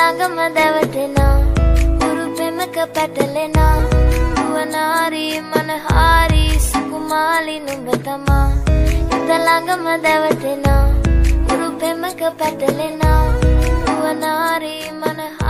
ළඟම දැවටෙනා උරුපෙමක පැටලෙනා නුවනාරි මනහාරි සුකුමාලි නුඹ තමා හිත ළඟම දැවටෙනා උරුපෙමක පැටලෙනා නුවනාරි මනහාරි